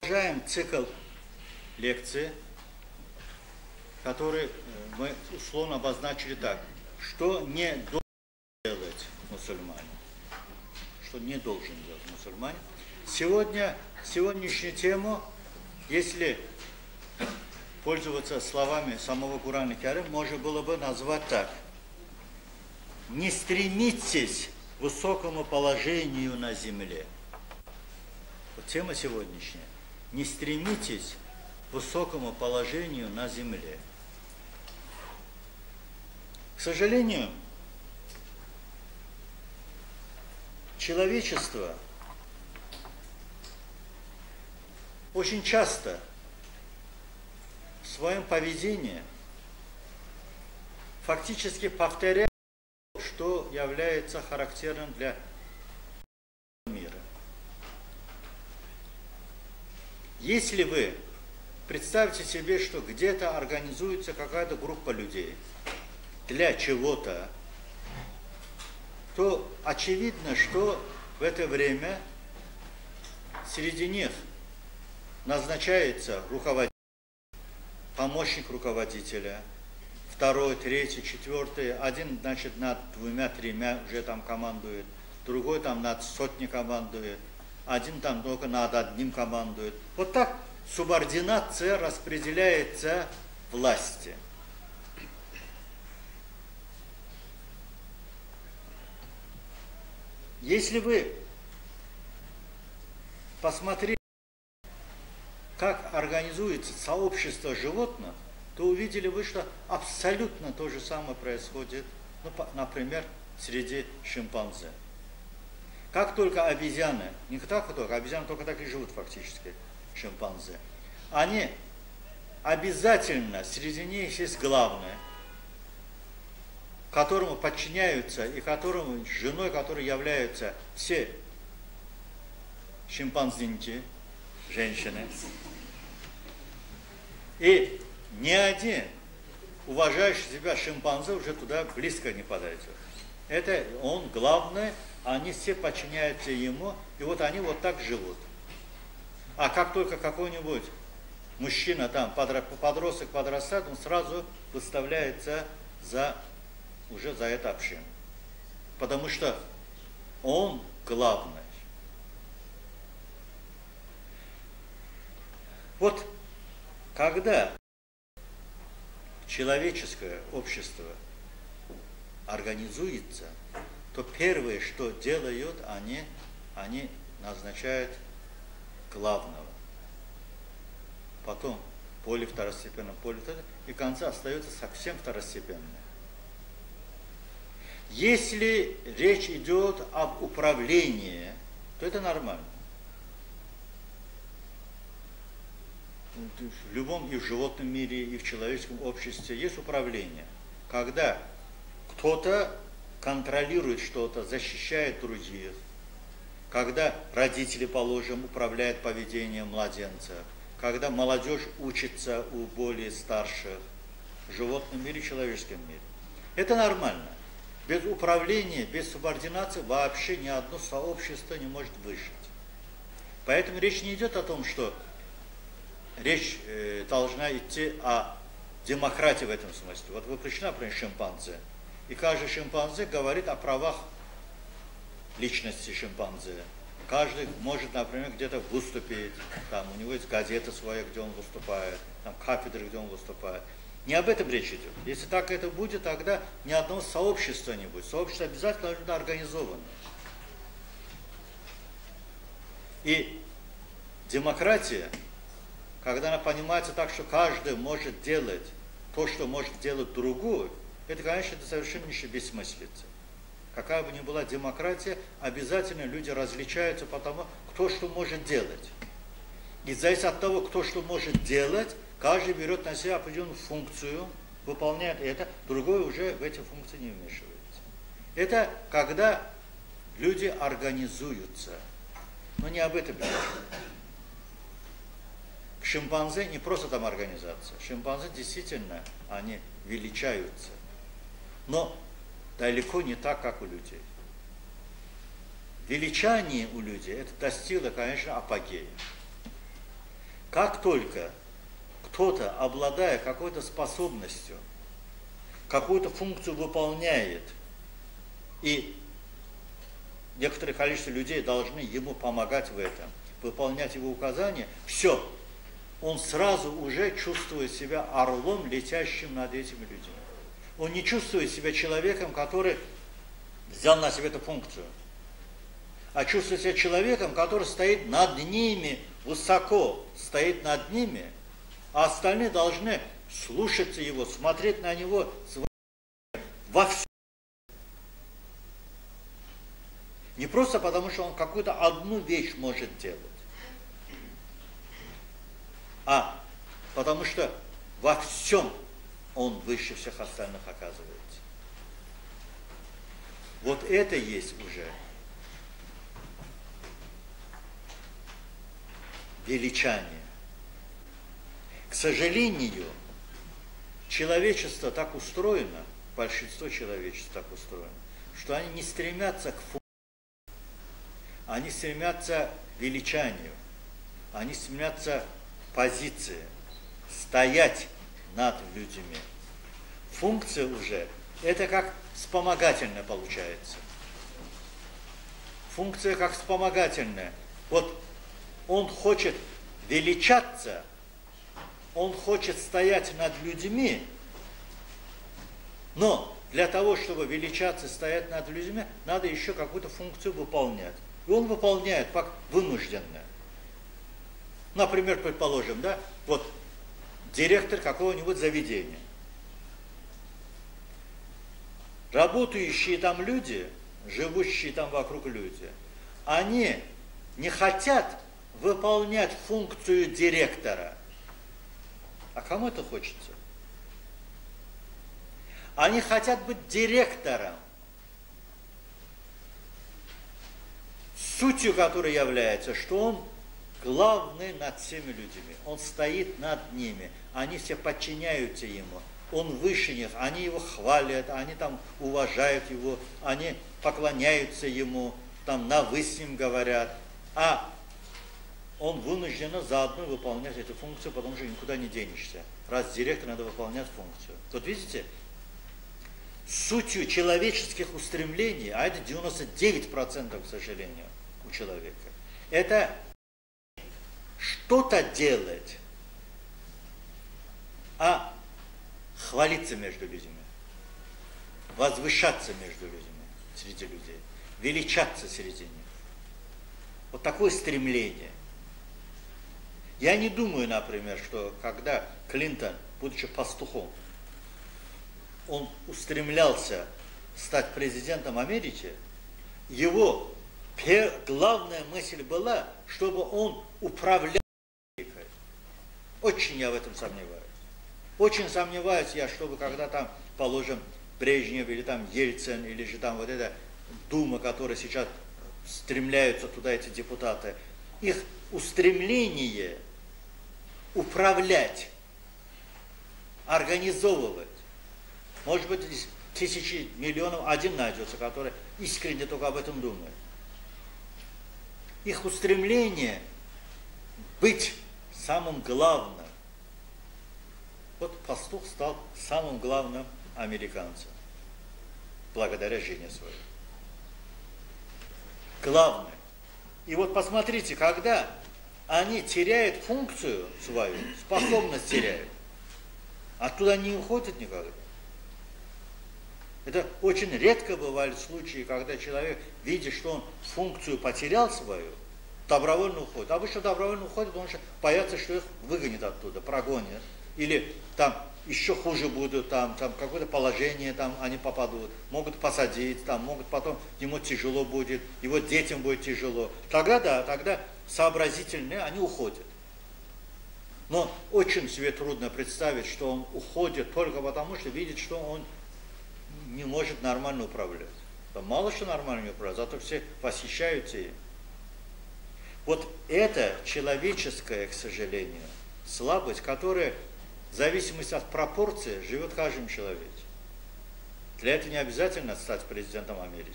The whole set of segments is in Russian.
продолжаем цикл лекций, который мы условно обозначили так. Что не должен делать мусульманин? Что не должен делать мусульманин? Сегодняшнюю тему, если пользоваться словами самого Курана Карима, можно было бы назвать так. Не стремитесь к высокому положению на земле. Вот тема сегодняшняя. Не стремитесь к высокому положению на земле. К сожалению, человечество очень часто в своем поведении фактически повторяет, что является характерным для мира. Если вы представьте себе, что где-то организуется какая-то группа людей для чего-то, то очевидно, что в это время среди них назначается руководитель, помощник руководителя, второй, третий, четвертый, один, значит, над двумя-тремя уже там командует, другой там над сотней командует, один там только над одним командует. Вот так субординация распределяется власти. Если вы посмотрите, как организуется сообщество животных, то увидели вы, что абсолютно то же самое происходит, например, среди шимпанзе. Как только обезьяны, не так только, обезьяны только так и живут фактически, шимпанзе, они обязательно, среди них есть главное, которому подчиняются и которому, женой которой являются все шимпанзинки, женщины. И ни один уважающий себя шимпанзе уже туда близко не подойдет. Это он главный, они все подчиняются ему, и вот они вот так живут. А как только какой-нибудь мужчина, там, подросток подрастает, он сразу выставляется уже за это общину. Потому что он главный. Вот когда человеческое общество организуется, то первое, что делают, они назначают главного. Потом поле второстепенное, и в конце остается совсем второстепенное. Если речь идет об управлении, то это нормально. В любом и в животном мире, и в человеческом обществе есть управление. Когда кто-то контролирует что-то, защищает других, когда родители, положим, управляют поведением младенца, когда молодежь учится у более старших в животном мире и человеческом мире. Это нормально. Без управления, без субординации вообще ни одно сообщество не может выжить. Поэтому речь не идет о том, что речь должна идти о демократии в этом смысле. Вот вы пришли, например, шимпанзе, и каждый шимпанзе говорит о правах личности шимпанзе. Каждый может, например, где-то выступить, там у него есть газета своя, где он выступает, там кафедры, где он выступает. Не об этом речь идет. Если так это будет, тогда ни одного сообщества не будет. Сообщество обязательно должно быть организовано. И демократия, когда она понимается так, что каждый может делать то, что может делать другой, это, конечно, это совершеннейшая бессмыслица. Какая бы ни была демократия, обязательно люди различаются по тому, кто что может делать. И зависит от того, кто что может делать, каждый берет на себя определенную функцию, выполняет это, другой уже в эти функции не вмешивается. Это когда люди организуются. Но не об этом речь. В шимпанзе не просто там организация. Шимпанзе действительно, они величаются. Но далеко не так, как у людей. Величание у людей, это достигло, конечно, апогея. Как только кто-то, обладая какой-то способностью, какую-то функцию выполняет, и некоторое количество людей должны ему помогать в этом, выполнять его указания, все, он сразу уже чувствует себя орлом, летящим над этими людьми. Он не чувствует себя человеком, который взял на себя эту функцию, а чувствует себя человеком, который стоит над ними, высоко стоит над ними, а остальные должны слушаться его, смотреть на него во всем. Не просто потому, что он какую-то одну вещь может делать, а потому что во всем он выше всех остальных оказывается. Вот это есть уже величание. К сожалению, человечество так устроено, большинство человечества так устроено, что они не стремятся к функции, они стремятся к величанию, они стремятся к позиции, стоять над людьми. Функция уже, это как вспомогательная получается. Функция как вспомогательная. Вот он хочет величаться, он хочет стоять над людьми, но для того, чтобы величаться, стоять над людьми, надо еще какую-то функцию выполнять. И он выполняет как вынужденно. Например, предположим, да, вот директор какого-нибудь заведения. Работающие там люди, живущие там вокруг люди, они не хотят выполнять функцию директора. А кому это хочется? Они хотят быть директором, сутью которой является, что он главный над всеми людьми. Он стоит над ними, они все подчиняются ему. Он выше них, они его хвалят, они там уважают его, они поклоняются ему, там на «вы» с ним говорят. А он вынужден заодно выполнять эту функцию, потому что никуда не денешься. Раз директор, надо выполнять функцию. Вот видите, сутью человеческих устремлений, а это 99%, к сожалению, у человека, это что-то делать, а хвалиться между людьми, возвышаться между людьми, среди людей, величаться среди них. Вот такое стремление. Я не думаю, например, что когда Клинтон, будучи пастухом, он устремлялся стать президентом Америки, его главная мысль была, чтобы он управлял Америкой. Очень я в этом сомневаюсь. Очень сомневаюсь я, чтобы когда там, положим, Брежнев или там Ельцин, или же там вот эта Дума, которая сейчас стремляются туда эти депутаты, их устремление управлять, организовывать. Может быть, из тысячи, миллионов один найдется, который искренне только об этом думает. Их устремление быть самым главным. Вот пастух стал самым главным американцем, благодаря жене своей. Главное. И вот посмотрите, когда они теряют функцию свою, способность теряют, оттуда не уходят никогда. Это очень редко бывают случаи, когда человек, видя, что он функцию потерял свою, добровольно уходит. Обычно добровольно уходит, потому что боятся, что их выгонят оттуда, прогонят. Или там еще хуже будут, там какое-то положение там они попадут, могут посадить, там могут потом, ему тяжело будет, его детям будет тяжело. Тогда да, тогда сообразительные, они уходят. Но очень себе трудно представить, что он уходит только потому, что видит, что он не может нормально управлять. Да мало что нормально не управляет, зато все восхищаются им. Вот это человеческая, к сожалению, слабость, которая в зависимости от пропорции живет в каждом человеке. Для этого не обязательно стать президентом Америки.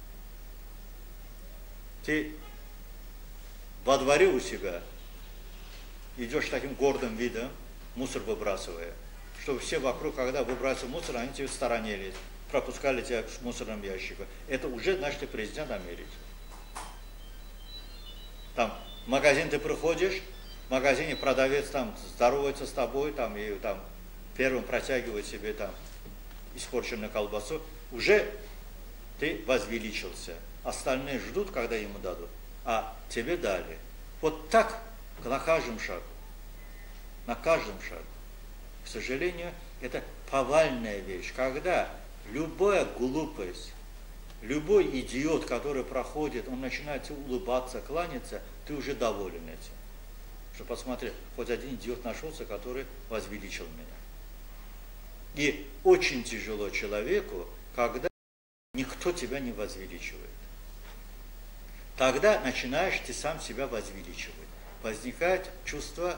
Ты во дворе у себя идешь таким гордым видом, мусор выбрасывая, чтобы все вокруг, когда выбрасывают мусор, они тебе сторонились, пропускали тебя к мусорному ящику. Это уже, значит, ты президент Америки. Там в магазин ты приходишь, в магазине продавец там здоровается с тобой, там, и там первым протягивает себе там испорченную колбасу, уже ты возвеличился. Остальные ждут, когда ему дадут, а тебе дали. Вот так на каждом шагу. На каждом шагу. К сожалению, это повальная вещь, когда любая глупость, любой идиот, который проходит, он начинает улыбаться, кланяться, ты уже доволен этим. Что посмотри, хоть один идиот нашелся, который возвеличил меня. И очень тяжело человеку, когда никто тебя не возвеличивает. Тогда начинаешь ты сам себя возвеличивать. Возникает чувство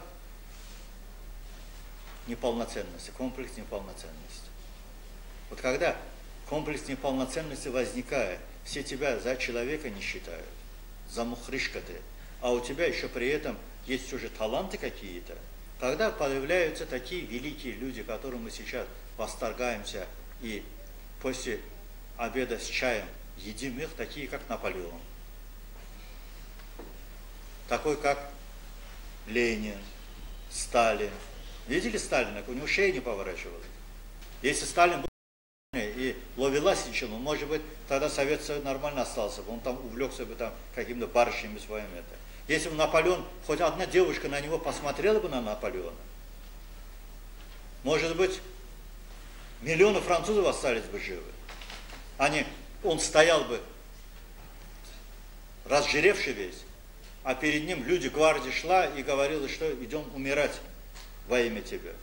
неполноценности, комплекс неполноценности. Вот когда комплекс неполноценности возникает, все тебя за человека не считают, за мухрышка ты, а у тебя еще при этом есть уже таланты какие-то, тогда появляются такие великие люди, которым мы сейчас восторгаемся и после обеда с чаем едим их, такие как Наполеон, такой как Ленин, Сталин. Видели Сталина? У него шея не поворачивалась. Если Сталин был и Ловеласичем, может быть, тогда Совет Союз нормально остался бы, он там увлекся бы там какими-то барышнями своими. Это. Если бы Наполеон, хоть одна девушка на него посмотрела бы на Наполеона, может быть, миллионы французов остались бы живы. Он стоял бы разжиревший весь, а перед ним люди, гвардия шла и говорила, что идем умирать во имя тебя.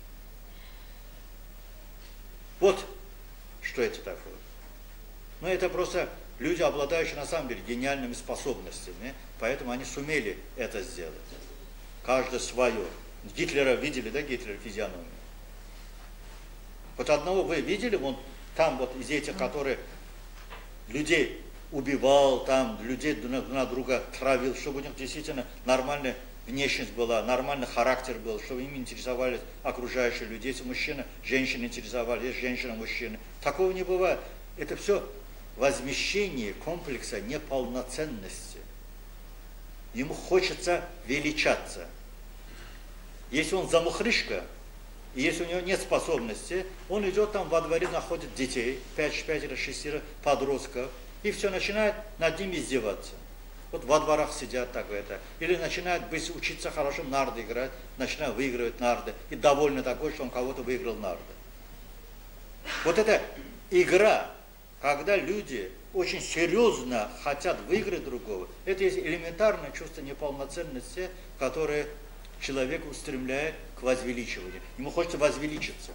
Вот что это такое. Но это просто люди, обладающие на самом деле гениальными способностями, поэтому они сумели это сделать. Каждое свое. Гитлера видели, да, Гитлера физиономию? Вот одного вы видели, вон там вот из этих, которые людей убивал, там людей друг на друга травил, чтобы у них действительно нормальная внешность была, нормальный характер был, чтобы им интересовались окружающие люди. Если мужчина, женщины интересовались, если женщина, мужчины. Такого не бывает. Это все возмещение комплекса неполноценности. Ему хочется величаться. Если он замухрышка, и если у него нет способности, он идет там во дворе, находит детей, 5-6 подростков, и все, начинает над ними издеваться. Вот во дворах сидят так это. Или начинают учиться хорошо нарды играть, начинают выигрывать нарды. И довольны такой, что он кого-то выиграл нарды. Вот эта игра, когда люди очень серьезно хотят выиграть другого, это есть элементарное чувство неполноценности, которое человека устремляет к возвеличиванию. Ему хочется возвеличиться.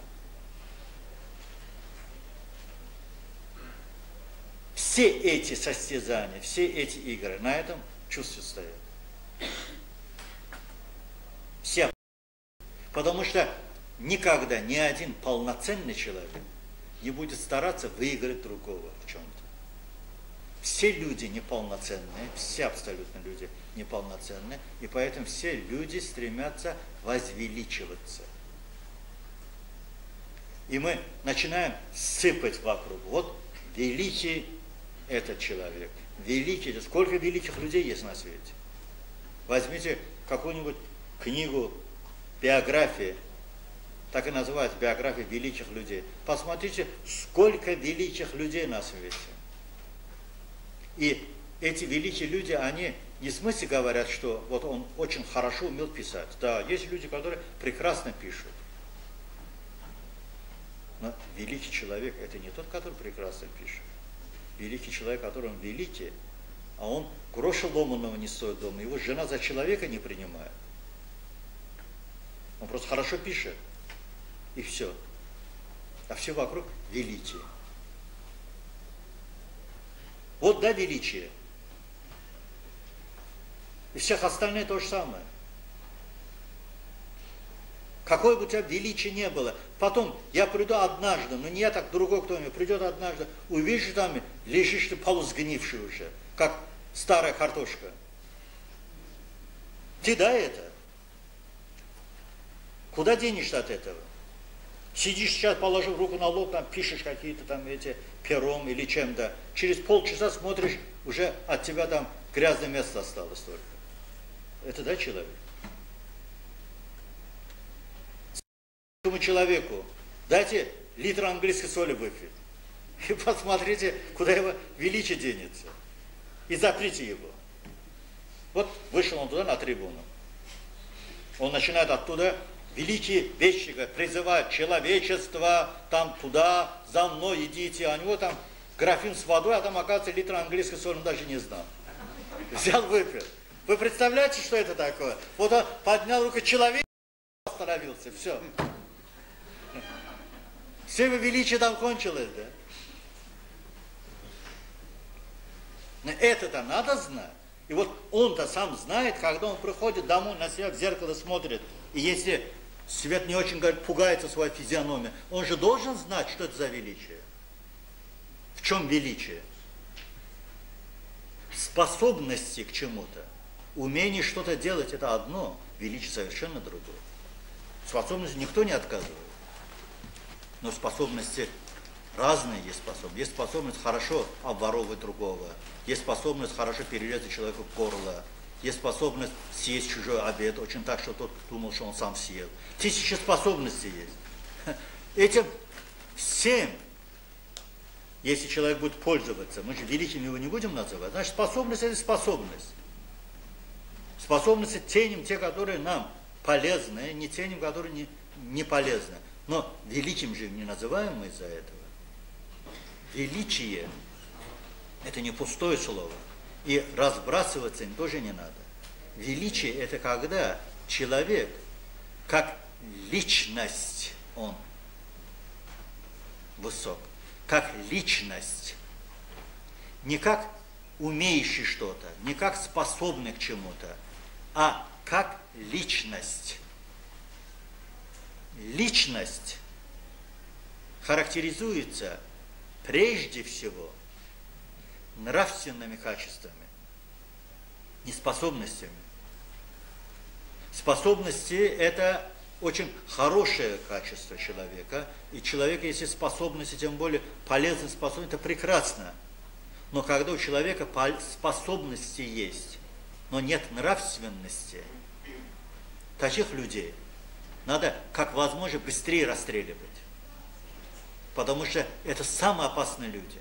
Все эти состязания, все эти игры на этом чувстве стоят. Все. Потому что никогда ни один полноценный человек не будет стараться выиграть другого в чем-то. Все люди неполноценные, все абсолютно люди неполноценные, и поэтому все люди стремятся возвеличиваться. И мы начинаем сыпать вокруг. Вот великий этот человек, великий, сколько великих людей есть на свете. Возьмите какую-нибудь книгу, биографии, так и называется, биография великих людей. Посмотрите, сколько великих людей на свете. И эти великие люди, они не в смысле говорят, что вот он очень хорошо умел писать. Да, есть люди, которые прекрасно пишут. Но великий человек – это не тот, который прекрасно пишет. Великий человек, который он великий, а он гроша ломаного не стоит дома. Его жена за человека не принимает. Он просто хорошо пишет. И все. А все вокруг великие. Вот да, величие. И всех остальных то же самое. Какое бы у тебя величие не было. Потом я приду однажды, но не я так, другой кто-нибудь придет однажды, увидишь там, лежишь ты полусгнивший уже, как старая картошка. Ты да это? Куда денешься от этого? Сидишь сейчас, положив руку на лоб, там пишешь какие-то там эти пером или чем-то. Через полчаса смотришь, уже от тебя там грязное место осталось только. Это да, человек? Этому человеку дайте литр английской соли выпить. И посмотрите, куда его величие денется. И заприте его. Вот вышел он туда на трибуну. Он начинает оттуда великие вещи, призывать человечество, там туда, за мной идите. А у него там графин с водой, а там, оказывается, литр английской соли, он даже не знал. Взял, выпил. Вы представляете, что это такое? Вот он поднял руку, человек остановился, все. Все его величие там кончилось, да? Но это-то надо знать. И вот он-то сам знает, когда он приходит домой, на себя в зеркало смотрит, и если свет не очень пугается своей физиономией, он же должен знать, что это за величие. В чем величие? Способности к чему-то. Умение что-то делать – это одно, величие совершенно другое. Способности никто не отказывает. Но способности разные есть способности. Есть способность хорошо обворовывать другого. Есть способность хорошо перерезать человеку горло. Есть способность съесть чужой обед, очень так, что тот думал, что он сам съел. Тысячи способностей есть. Этим всем, если человек будет пользоваться, мы же великим его не будем называть, значит, способность – это способность. Способности ценим те, которые нам полезны, не ценим, которые не полезны. Но великим же не называем мы из-за этого. Величие – это не пустое слово. И разбрасываться им тоже не надо. Величие – это когда человек, как личность, он высок. Как личность. Не как умеющий что-то, не как способный к чему-то, а как личность. Личность характеризуется прежде всего нравственными качествами, не способностями. Способности – это очень хорошее качество человека, и человек, если способности, тем более полезные способности, это прекрасно. Но когда у человека способности есть, но нет нравственности, таких людей надо, как возможно, быстрее расстреливать. Потому что это самые опасные люди.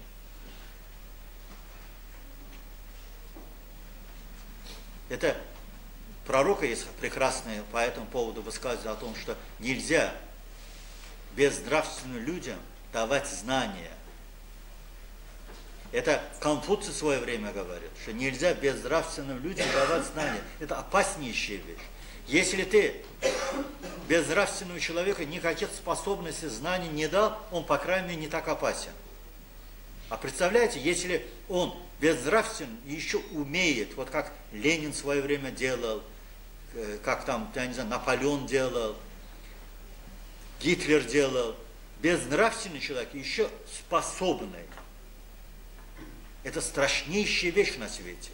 Это пророка есть прекрасные по этому поводу высказывания о том, что нельзя безнравственным людям давать знания. Это Конфуций в свое время говорит, что нельзя безнравственным людям давать знания. Это опаснейшая вещь. Если ты безнравственному человеку никаких способностей, знаний не дал, он, по крайней мере, не так опасен. А представляете, если он безнравственен и еще умеет, вот как Ленин в свое время делал, как там, я не знаю, Наполеон делал, Гитлер делал, безнравственный человек еще способный. Это страшнейшая вещь на свете.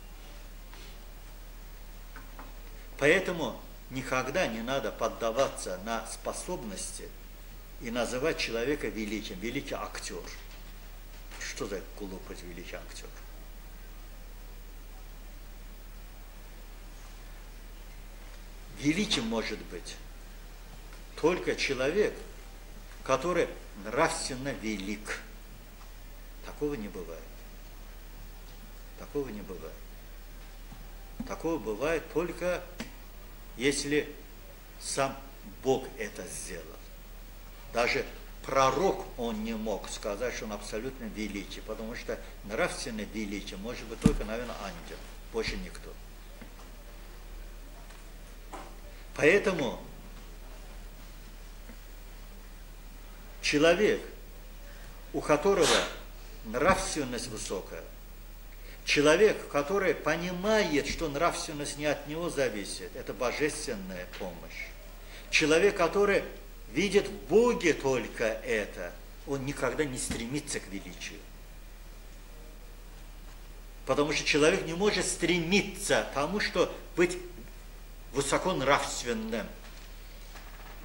Поэтому никогда не надо поддаваться на способности и называть человека великим, великий актер. Что за глупость, великий актер? Великим может быть только человек, который нравственно велик. Такого не бывает. Такого не бывает. Такого бывает только если сам Бог это сделал. Даже пророк, он не мог сказать, что он абсолютно великий, потому что нравственно великий может быть только, наверное, ангел, больше никто. Поэтому человек, у которого нравственность высокая, человек, который понимает, что нравственность не от него зависит, это божественная помощь. Человек, который видит в Боге только это, он никогда не стремится к величию. Потому что человек не может стремиться к тому, что быть высоконравственным.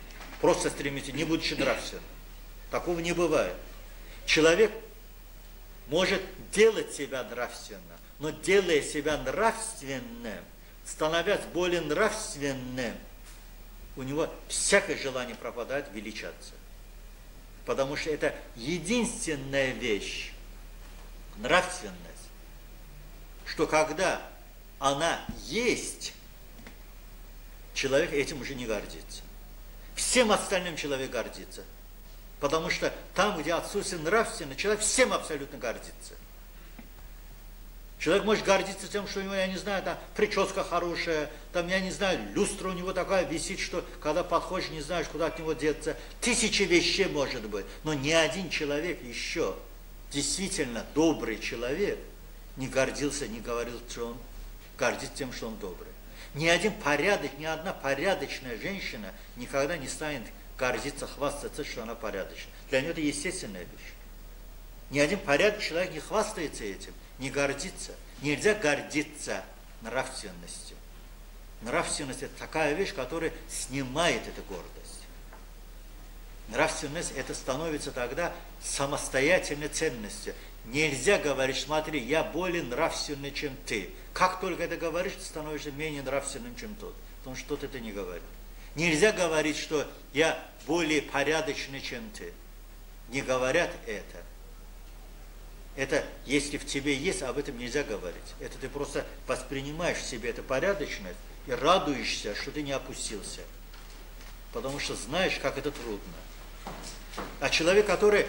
просто стремиться, не будучи нравственным. Такого не бывает. Человек может делать себя нравственным, но делая себя нравственным, становясь более нравственным, у него всякое желание пропадает, величаться. Потому что это единственная вещь, нравственность, что когда она есть, человек этим уже не гордится. Всем остальным человек гордится. Потому что там, где отсутствие нравственности, человек всем абсолютно гордится. Человек может гордиться тем, что у него, я не знаю, там прическа хорошая, там, я не знаю, люстра у него такая висит, что когда подходишь, не знаешь, куда от него деться. Тысячи вещей может быть, но ни один человек еще, действительно добрый человек, не гордился, не говорил, что он гордится тем, что он добрый. Ни одна порядочная женщина никогда не станет гордиться, хвастаться, что она порядочна. Для нее это естественная вещь. Ни один порядочный человек не хвастается этим, не гордится. Нельзя гордиться нравственностью. Нравственность – это такая вещь, которая снимает эту гордость. Нравственность – это становится тогда самостоятельной ценностью. Нельзя говорить, смотри, я более нравственный, чем ты. Как только это говоришь, ты становишься менее нравственным, чем тот. Потому что тот это не говорит. Нельзя говорить, что я более порядочный, чем ты. Не говорят это. Это, если в тебе есть, об этом нельзя говорить. Это ты просто воспринимаешь в себе эту порядочность и радуешься, что ты не опустился. Потому что знаешь, как это трудно. А человек, который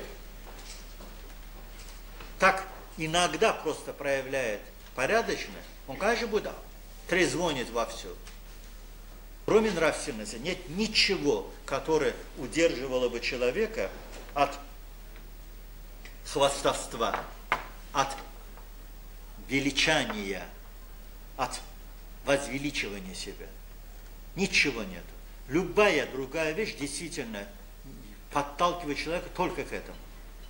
так иногда просто проявляет порядочность, он, конечно, будет трезвонить вовсю. Кроме нравственности нет ничего, которое удерживало бы человека от хвастовства, от величания, от возвеличивания себя. Ничего нет. Любая другая вещь действительно подталкивает человека только к этому.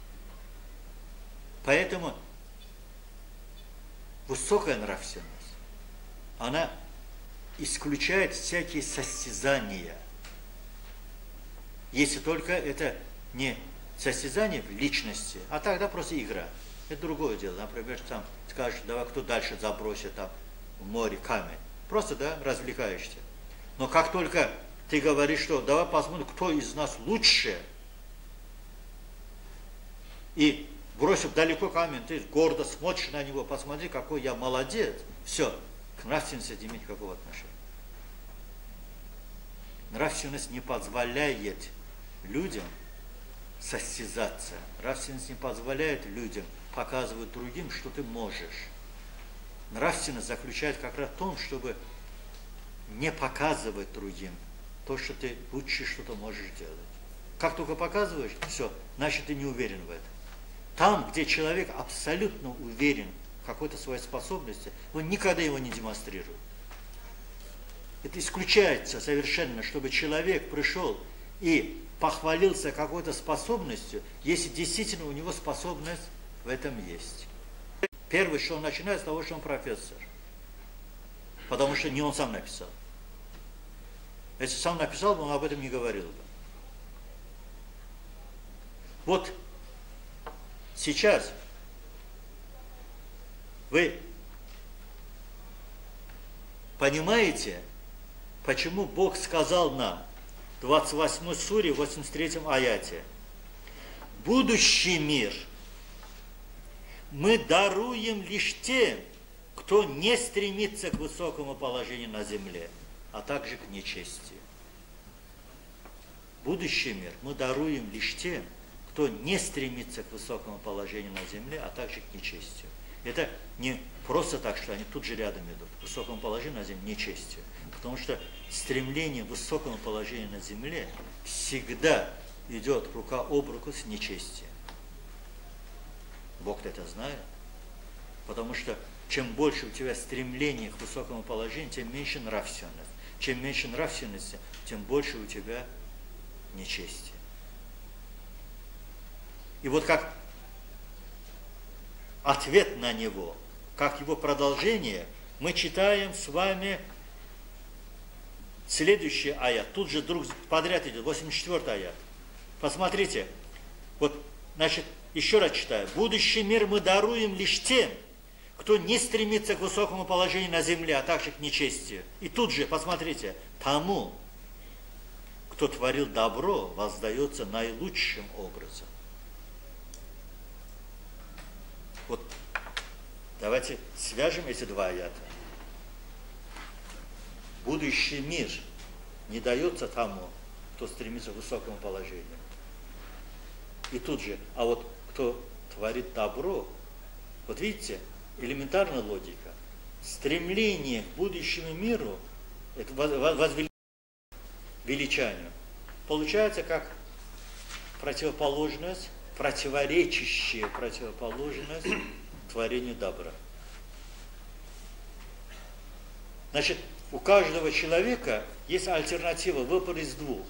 Поэтому высокая нравственность, она исключает всякие состязания. Если только это не состязание в личности, а тогда просто игра. Это другое дело. Например, там скажешь, давай кто дальше забросит там в море камень. Просто, да, развлекаешься. Но как только ты говоришь, что давай посмотрим, кто из нас лучше, и бросив далеко камень, ты гордо смотришь на него, посмотри, какой я молодец. Все, к нравственности не имеет никакого отношения. Нравственность не позволяет людям состязаться. Нравственность не позволяет людям показывать другим, что ты можешь. Нравственность заключает как раз в том, чтобы не показывать другим то, что ты лучше что-то можешь делать. Как только показываешь, все, значит ты не уверен в этом. Там, где человек абсолютно уверен в какой-то своей способности, он никогда его не демонстрирует. Это исключается совершенно, чтобы человек пришел и похвалился какой-то способностью, если действительно у него способность в этом есть. Первое, что он начинает с того, что он профессор. Потому что не он сам написал. Если сам написал, он об этом не говорил бы. Вот сейчас вы понимаете, почему Бог сказал нам в 28 суре, 83 аяте: будущий мир мы даруем лишь тем, кто не стремится к высокому положению на земле, а также к нечестию. Будущий мир мы даруем лишь тем, кто не стремится к высокому положению на земле, а также к нечестию. Это не просто так, что они тут же рядом идут, к высокому положению на земле, нечестию. Потому что стремление к высокому положению на земле всегда идет рука об руку с нечестием. Бог это знает. Потому что чем больше у тебя стремление к высокому положению, тем меньше нравственность. Чем меньше нравственности, тем больше у тебя нечестие. И вот как ответ на него, как его продолжение, мы читаем с вами следующий аят, тут же друг подряд идет, 84-й аят. Посмотрите, вот, значит, еще раз читаю. Будущий мир мы даруем лишь тем, кто не стремится к высокому положению на земле, а также к нечестию. И тут же, посмотрите, тому, кто творил добро, воздается наилучшим образом. Вот, давайте свяжем эти два аята. Будущий мир не дается тому, кто стремится к высокому положению. И тут же, а вот кто творит добро, вот видите, элементарная логика. Стремление к будущему миру, это величанию, получается как противоположность, противоречащая противоположность творению добра. Значит, у каждого человека есть альтернатива, выбор из двух.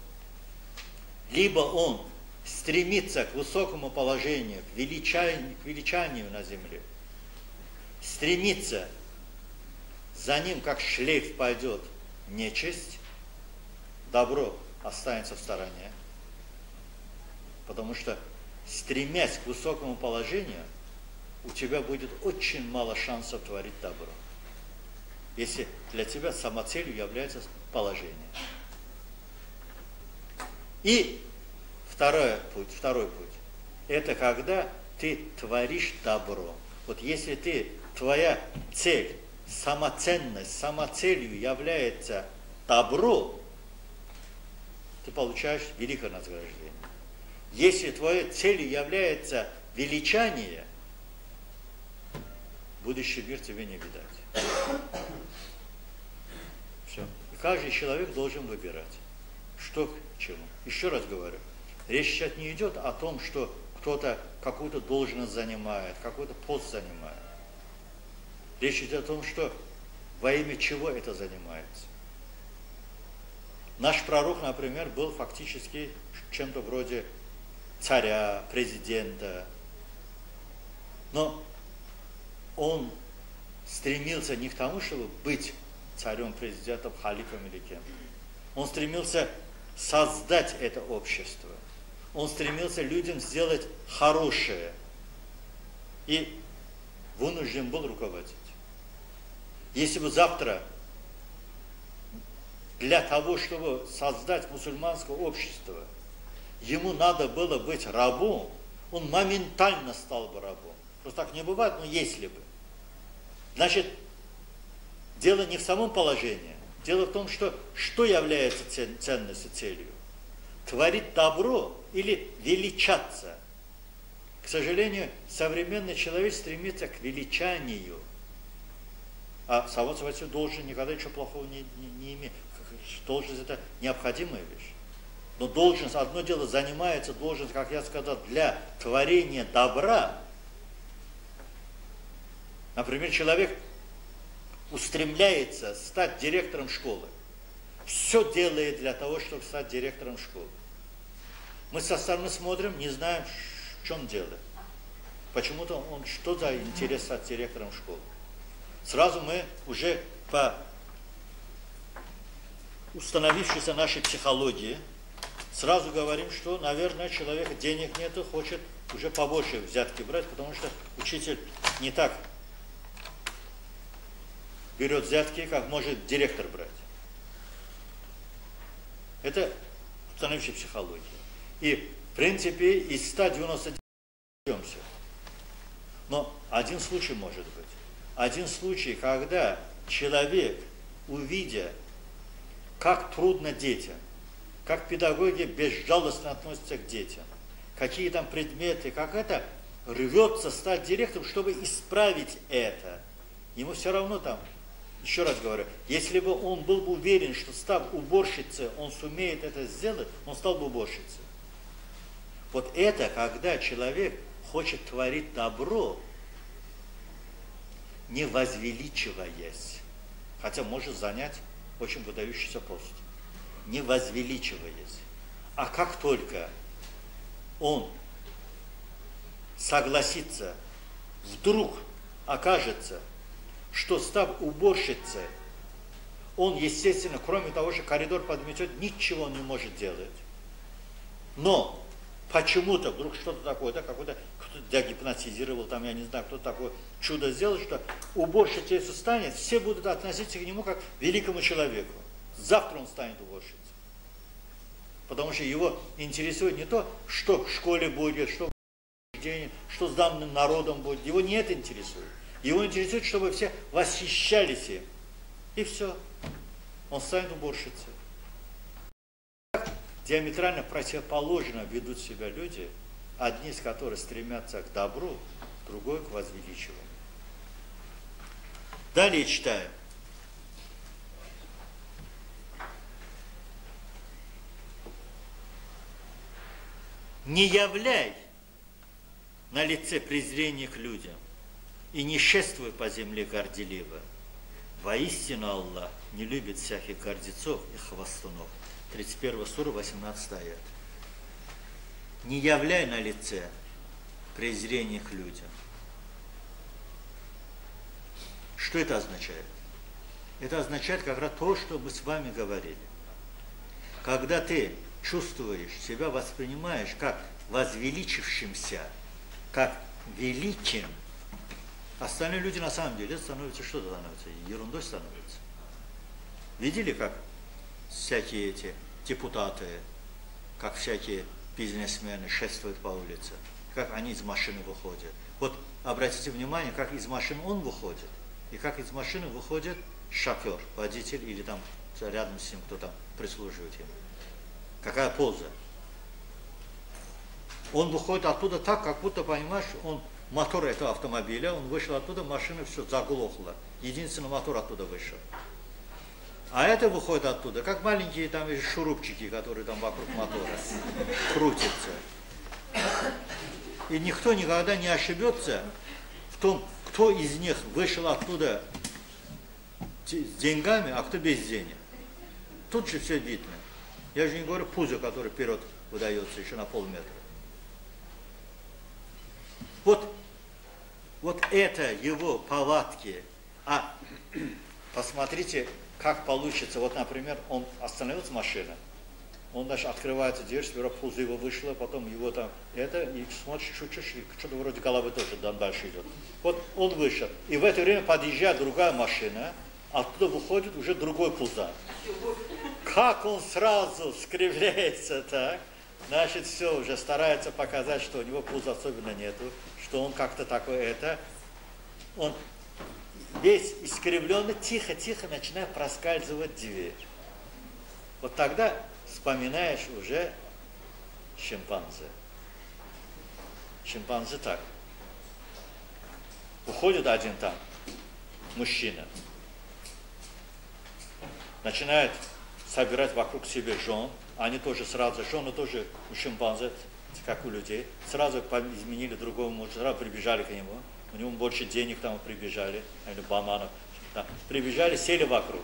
Либо он стремится к высокому положению, к величанию на земле, стремится, за ним как шлейф пойдет нечисть, добро останется в стороне. Потому что, стремясь к высокому положению, у тебя будет очень мало шансов творить добро. Если для тебя самоцелью является положение. И второй путь, это когда ты творишь добро. Вот если твоя цель, самоценность, самоцелью является добро, ты получаешь великое награждение. Если твоей целью является величание, будущий мир тебе не видать. Все. И каждый человек должен выбирать, что к чему. Еще раз говорю, речь сейчас не идет о том, что кто-то какую-то должность занимает, какой-то пост занимает. Речь идет о том, что во имя чего это занимается. Наш пророк, например, был фактически чем-то вроде царя, президента. Но он стремился не к тому, чтобы быть царем, президентом, халифом или кем. Он стремился создать это общество. Он стремился людям сделать хорошее. И вынужден был руководить. Если бы завтра для того, чтобы создать мусульманское общество, ему надо было быть рабом, он моментально стал бы рабом. Просто так не бывает, но если бы. Значит, дело не в самом положении. Дело в том, что является ценностью, целью. Творить добро или величаться. К сожалению, современный человек стремится к величанию. А само собой должен никогда ничего плохого не иметь. Должность – это необходимая вещь. Но должность, одно дело, занимается должность, как я сказал, для творения добра. Например, человек устремляется стать директором школы. Все делает для того, чтобы стать директором школы. Мы со стороны смотрим, не знаем, в чем дело. Почему-то он, что за интерес стать директором школы. Сразу мы уже по установившейся нашей психологии сразу говорим, что, наверное, человека денег нету, хочет уже побольше взятки брать, потому что учитель не так берет взятки, как может директор брать. Это установившая психология. И, в принципе, из 199 идемся. Но один случай может быть. Один случай, когда человек, увидя, как трудно детям, как педагоги безжалостно относятся к детям, какие там предметы, как это, рвется стать директором, чтобы исправить это. Ему все равно там, еще раз говорю, если бы он был бы уверен, что став уборщицей, он сумеет это сделать, он стал бы уборщицей. Вот это, когда человек хочет творить добро, не возвеличиваясь, хотя может занять очень выдающийся пост, не возвеличиваясь. А как только он согласится, вдруг окажется, что став уборщицей, он, естественно, кроме того, что коридор подметет, ничего он не может делать. Но почему-то вдруг что-то такое, да, какой-то кто-то загипнотизировал, там, я не знаю, кто-то такое чудо сделал, что уборщица если станет, все будут относиться к нему как к великому человеку. Завтра он станет уборщицей. Потому что его интересует не то, что в школе будет, что в день, что с данным народом будет. Его не это интересует. Его интересует, чтобы все восхищались им. И все. Он станет уборщицей. Диаметрально противоположно ведут себя люди, одни из которых стремятся к добру, другой к возвеличиванию. Далее читаем. Не являй на лице презрение к людям и не шествуй по земле горделиво. Воистину Аллах не любит всяких гордецов и хвастунов. 31 сура, 18 аят. Не являй на лице презрение к людям. Что это означает? Это означает как раз то, что мы с вами говорили. Когда ты чувствуешь, себя воспринимаешь как возвеличившимся, как великим, остальные люди на самом деле становятся, что становятся? Ерундой становятся. Видели, как всякие эти депутаты, как всякие бизнесмены шествуют по улице, как они из машины выходят. Вот обратите внимание, как из машины он выходит, и как из машины выходит шофер, водитель или там рядом с ним кто там прислуживает ему. Какая поза? Он выходит оттуда так, как будто, понимаешь, он мотор этого автомобиля, он вышел оттуда, машина все заглохла. Единственный мотор оттуда вышел. А это выходит оттуда, как маленькие там шурупчики, которые там вокруг мотора крутятся. И никто никогда не ошибется в том, кто из них вышел оттуда с деньгами, а кто без денег. Тут же все видно. Я же не говорю пузо, который вперед выдается еще на полметра. Вот это его повадки. А посмотрите, как получится. Вот, например, он остановился машина, он даже открывается дверь, сперва пузо его вышло, потом его там это, и смотришь, что-то вроде головы тоже дальше идет. Вот он вышел, и в это время подъезжает другая машина, оттуда выходит уже другой пузо. Как он сразу скривляется так, значит, все, уже старается показать, что у него пуза особенно нету, что он как-то такой это, он весь искривленный, тихо-тихо начинает проскальзывать дверь. Вот тогда вспоминаешь уже шимпанзе. Шимпанзе так. Уходит один там, мужчина, начинает собирать вокруг себя жен, они тоже сразу, жены тоже у шимпанзе, как у людей, сразу изменили другого мужа, сразу прибежали к нему, у него больше денег там прибежали, или бананов, да, прибежали, сели вокруг.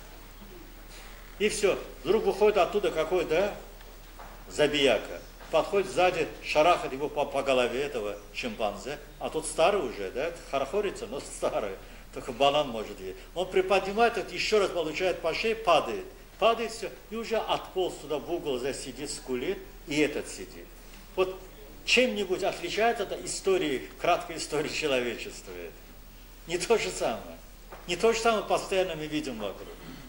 И все, вдруг выходит оттуда какой-то забияка, подходит сзади, шарахает его по голове этого шимпанзе, а тот старый уже, да, хорохорится, но старый, только банан может есть. Он приподнимает это, еще раз получает по шее, падает все, и уже отполз туда в угол, сидит, скулит, и этот сидит. Вот чем-нибудь отличается от истории, краткой истории человечества. Не то же самое. Не то же самое постоянно мы видим вокруг.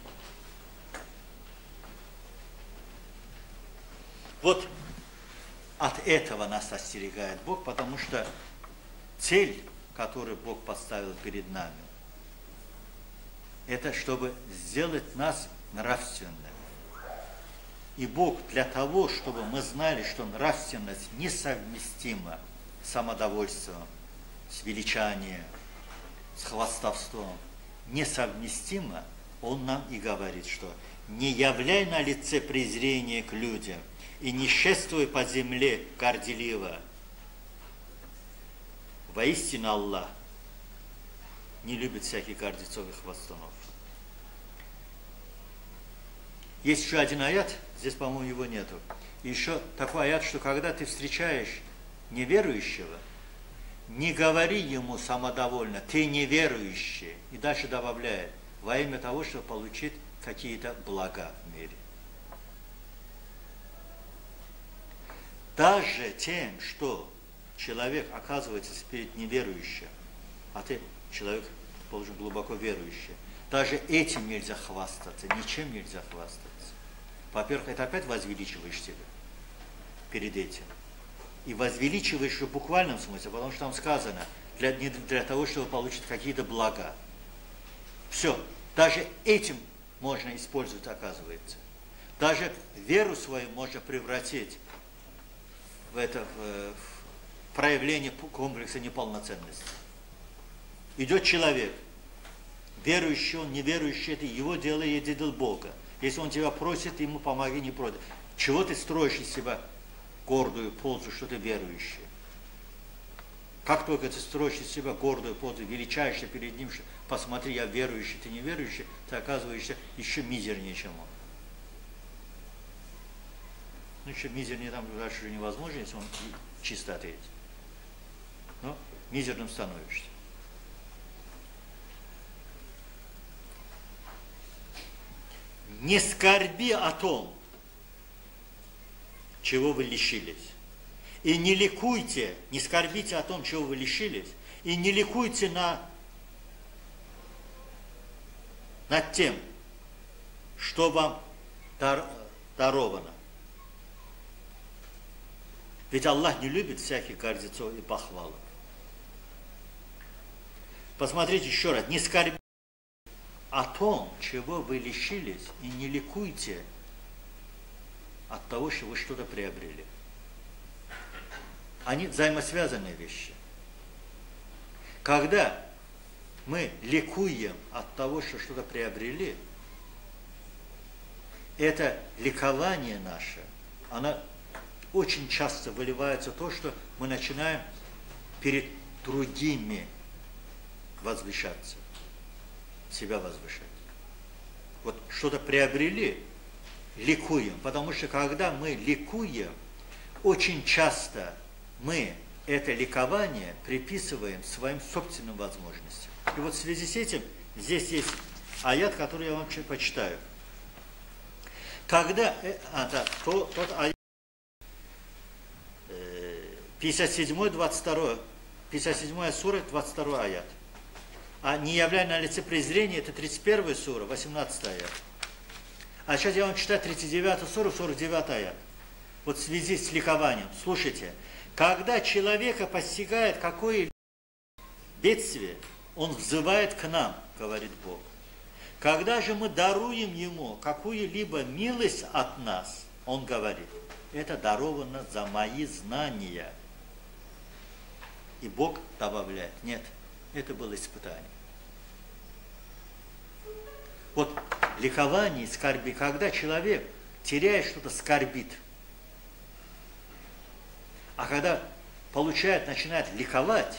Вот от этого нас остерегает Бог, потому что цель, которую Бог поставил перед нами, это чтобы сделать нас нравственными. И Бог для того, чтобы мы знали, что нравственность несовместима с самодовольством, с величанием, с хвастовством, несовместима, Он нам и говорит, что не являй на лице презрение к людям и не шествуй по земле горделиво. Воистину Аллах не любит всяких гордецов и хвастунов. Есть еще один аят, здесь, по-моему, его нету. И еще такой аят, что когда ты встречаешь неверующего, не говори ему самодовольно, ты неверующий. И дальше добавляет, во имя того, чтобы получить какие-то блага в мире. Даже тем, что человек оказывается перед неверующим, а ты человек, должен глубоко верующий, даже этим нельзя хвастаться, ничем нельзя хвастаться. Во-первых, это опять возвеличиваешь себя перед этим. И возвеличиваешь в буквальном смысле, потому что там сказано, не для того, чтобы получить какие-то блага. Все, даже этим можно использовать, оказывается. Даже веру свою можно превратить в проявление комплекса неполноценности. Идет человек, верующий он, неверующий, это его дело и дело Бога. Если он тебя просит, ему помоги, не просит. Чего ты строишь из себя гордую позу, что ты верующий? Как только ты строишь из себя гордую позу, величаешься перед ним, что посмотри, я верующий, ты не верующий, ты оказываешься еще мизернее, чем он. Ну, еще мизернее там дальше уже невозможно, если он чисто ответит. Но мизерным становишься. Не скорби о том, чего вы лишились. И не ликуйте, не скорбите о том, чего вы лишились, и не ликуйте над тем, что вам даровано. Ведь Аллах не любит всяких гордецов и похвалок. Посмотрите еще раз, не скорбите о том, чего вы лишились, и не ликуйте от того, что вы что-то приобрели. Они взаимосвязанные вещи. Когда мы ликуем от того, что что-то приобрели, это ликование наше, оно очень часто выливается в то, что мы начинаем перед другими возвышаться, себя возвышать. Вот что-то приобрели, ликуем, потому что когда мы ликуем, очень часто мы это ликование приписываем своим собственным возможностям. И вот в связи с этим здесь есть аят, который я вам почитаю. Когда, тот аят, 57, 22, 57 сура, 22 аят. А не являя на лице презрения, это 31 сура, 18 аят. А сейчас я вам читаю 39 сура, 49 аят. Вот в связи с ликованием. Слушайте. Когда человека постигает какое-либо бедствие, он взывает к нам, говорит Бог. Когда же мы даруем ему какую-либо милость от нас, он говорит, это даровано за мои знания. И Бог добавляет, нет, это было испытание. Вот ликование, скорби, когда человек теряет что-то, скорбит. А когда получает, начинает ликовать,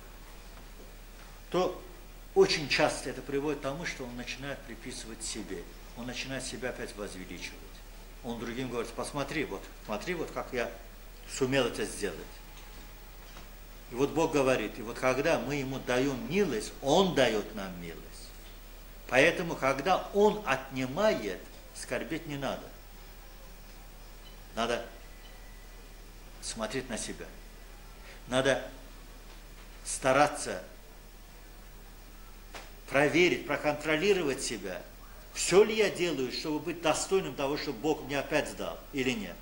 то очень часто это приводит к тому, что он начинает приписывать себе. Он начинает себя опять возвеличивать. Он другим говорит, смотри, вот как я сумел это сделать. И вот Бог говорит, и вот когда мы ему даем милость, он дает нам милость. Поэтому, когда он отнимает, скорбеть не надо. Надо смотреть на себя. Надо стараться проверить, проконтролировать себя. Все ли я делаю, чтобы быть достойным того, чтобы Бог мне опять дал, или нет.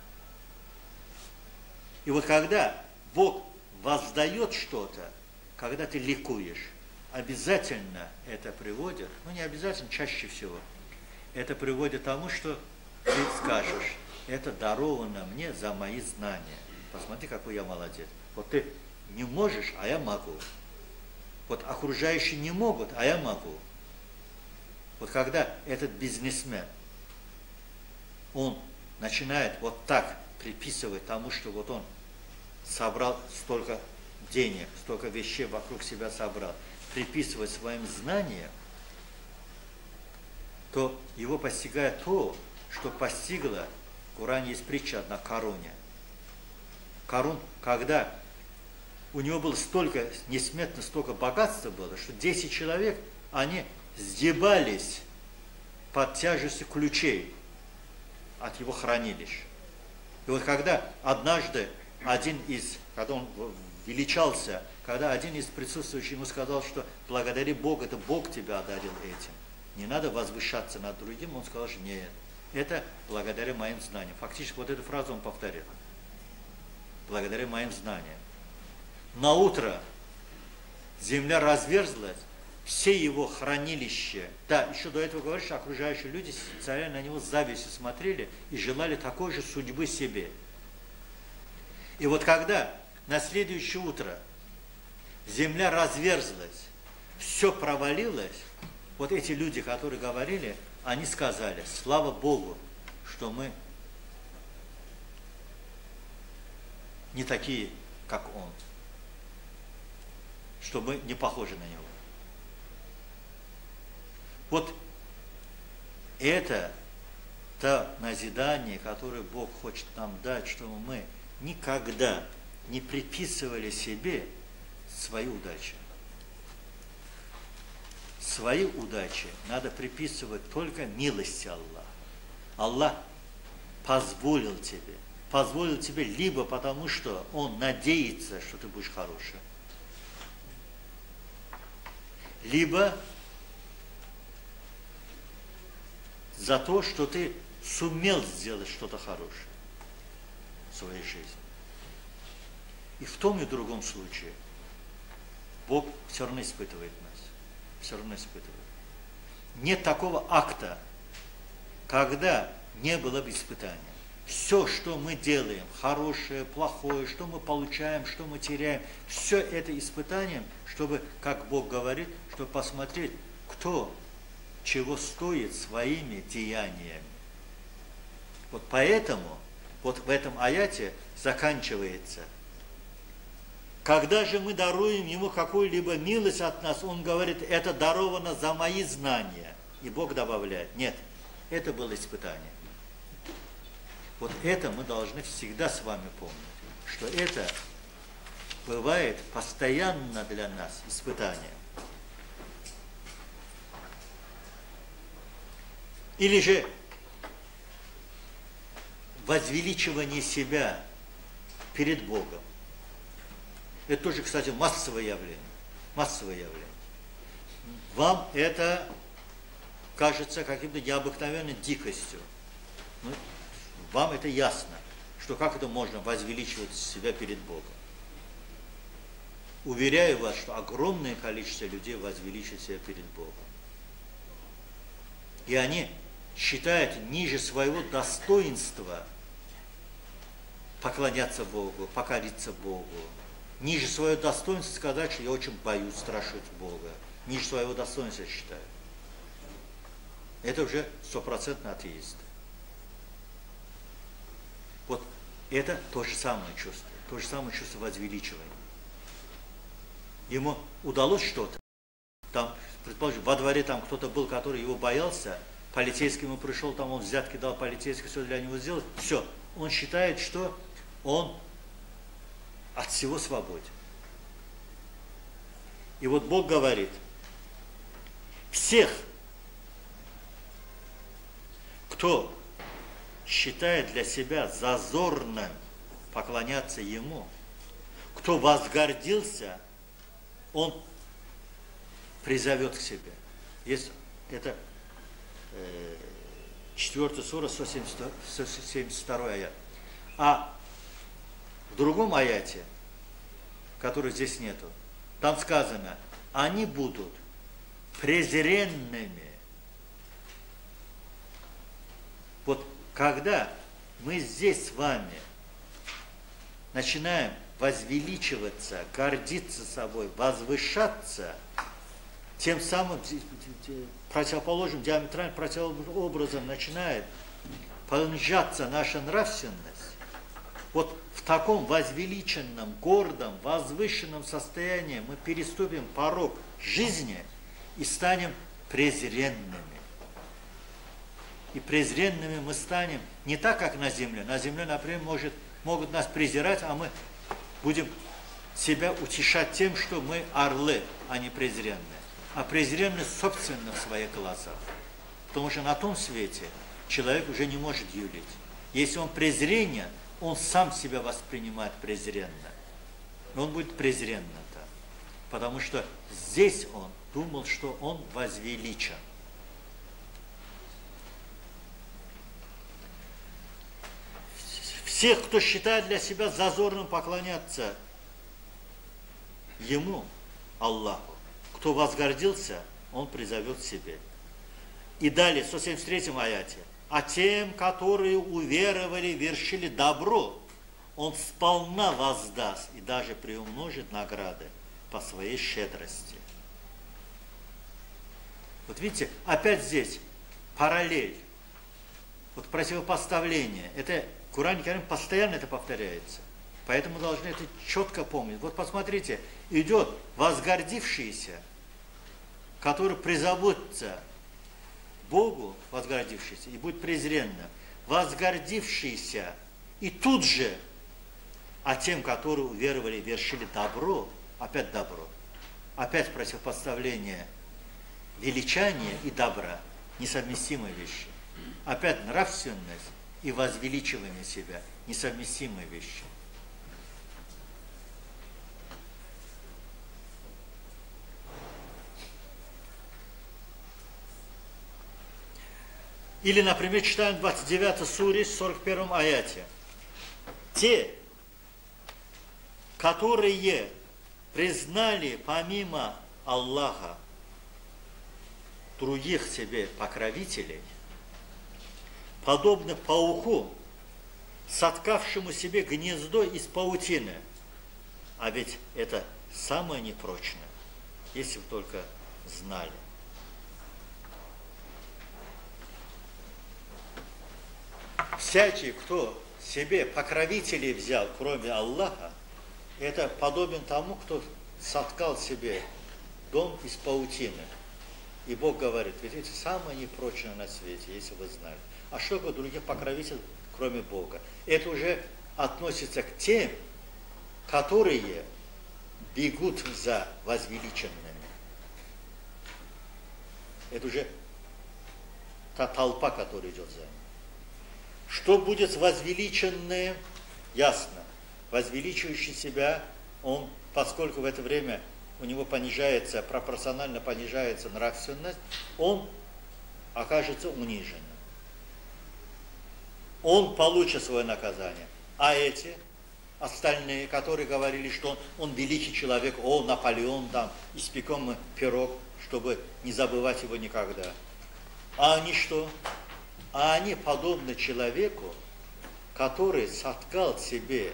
И вот когда Бог воздает что-то, когда ты ликуешь, обязательно это приводит, ну не обязательно, чаще всего, это приводит к тому, что ты скажешь, это даровано мне за мои знания. Посмотри, какой я молодец. Вот ты не можешь, а я могу. Вот окружающие не могут, а я могу. Вот когда этот бизнесмен, он начинает вот так приписывать тому, что вот он собрал столько денег, столько вещей вокруг себя собрал, приписывать своим знаниям, то его постигает то, что постигло, в Коране есть притча одна Каруне. Карун, когда у него было столько, несметно столько богатства было, что 10 человек, они сгибались под тяжестью ключей от его хранилища. И вот когда однажды когда он величался, когда один из присутствующих ему сказал, что благодари Бога, это Бог тебя одарил этим. Не надо возвышаться над другим, он сказал, что нет, это благодаря моим знаниям. Фактически вот эту фразу он повторил. Благодаря моим знаниям. На утро земля разверзлась, все его хранилища, да, еще до этого говоришь, что окружающие люди специально на него с завистью смотрели и желали такой же судьбы себе. И вот когда на следующее утро земля разверзлась, все провалилось, вот эти люди, которые говорили, они сказали, слава Богу, что мы не такие, как он, что мы не похожи на него. Вот это то назидание, которое Бог хочет нам дать, чтобы мы никогда не приписывали себе свои удачи. Свои удачи надо приписывать только милости Аллаха. Аллах позволил тебе либо потому, что Он надеется, что ты будешь хорошим, либо за то, что ты сумел сделать что-то хорошее в своей жизни. И в том и другом случае Бог все равно испытывает нас. Все равно испытывает. Нет такого акта, когда не было бы испытания. Все, что мы делаем, хорошее, плохое, что мы получаем, что мы теряем, все это испытанием, чтобы, как Бог говорит, чтобы посмотреть, кто чего стоит своими деяниями. Вот поэтому, вот в этом аяте заканчивается. Когда же мы даруем ему какую-либо милость от нас, он говорит, это даровано за мои знания. И Бог добавляет, нет, это было испытание. Вот это мы должны всегда с вами помнить, что это бывает постоянно для нас испытание. Или же возвеличивание себя перед Богом. Это тоже, кстати, массовое явление. Массовое явление. Вам это кажется каким-то необыкновенной дикостью. Ну, вам это ясно, что как это можно возвеличивать себя перед Богом. Уверяю вас, что огромное количество людей возвеличивает себя перед Богом. И они считают ниже своего достоинства поклоняться Богу, покориться Богу. Ниже своего достоинства сказать, что я очень боюсь, страшусь Бога. Ниже своего достоинства считаю. Это уже стопроцентный атеист. Вот это то же самое чувство возвеличивания. Ему удалось что-то. Там, предположим, во дворе там кто-то был, который его боялся, полицейский ему пришел, там он взятки дал, полицейский все для него сделал, все. Он считает, что он от всего свободен. И вот Бог говорит, всех, кто считает для себя зазорным поклоняться Ему, кто возгордился, он призовет к себе. Есть это 4 сура, 172 аят. А в другом аяте, который здесь нету, там сказано, они будут презренными. Вот когда мы здесь с вами начинаем возвеличиваться, гордиться собой, возвышаться, тем самым противоположным, диаметрально противоположным образом начинает понижаться наша нравственность. Вот в таком возвеличенном, гордом, возвышенном состоянии мы переступим порог жизни и станем презренными. И презренными мы станем не так, как на земле. На земле, например, могут нас презирать, а мы будем себя утешать тем, что мы орлы, а не презренные. А презренные, собственно, в своих глазах. Потому что на том свете человек уже не может юлить. Если он презренен, он сам себя воспринимает презренно. И он будет презренно-то. Потому что здесь он думал, что он возвеличен. Всех, кто считает для себя зазорным поклоняться Ему, Аллаху, кто возгордился, Он призовет себе. И далее, в 173 аяте. А тем, которые уверовали, вершили добро, Он сполна воздаст и даже приумножит награды по своей щедрости. Вот видите, опять здесь параллель, вот противопоставление. Это в Коране Карим постоянно это повторяется. Поэтому должны это четко помнить. Вот посмотрите, идет возгордившийся, который призовутся Богу, возгордившийся, и будет презренным. Возгордившийся, и тут же, а тем, которые уверовали, вершили добро, опять добро, опять противопоставление величания и добра, несовместимые вещи. Опять нравственность и возвеличивание себя, несовместимые вещи. Или, например, читаем 29 суре, 41 аяте. Те, которые признали помимо Аллаха других себе покровителей, подобно пауку, соткавшему себе гнездо из паутины. А ведь это самое непрочное, если бы только знали. Всякий, кто себе покровителей взял, кроме Аллаха, это подобен тому, кто соткал себе дом из паутины. И Бог говорит, ведь это самое непрочное на свете, если вы знали. А что такое других покровителей, кроме Бога? Это уже относится к тем, которые бегут за возвеличенными. Это уже та толпа, которая идет за ним. Что будет с возвеличенным? Ясно. Возвеличивающий себя, он, поскольку в это время у него понижается, пропорционально понижается нравственность, он окажется униженным. Он получит свое наказание. А эти, остальные, которые говорили, что он великий человек, о, Наполеон, там, испекем мы пирог, чтобы не забывать его никогда. А они что? А они подобны человеку, который соткал себе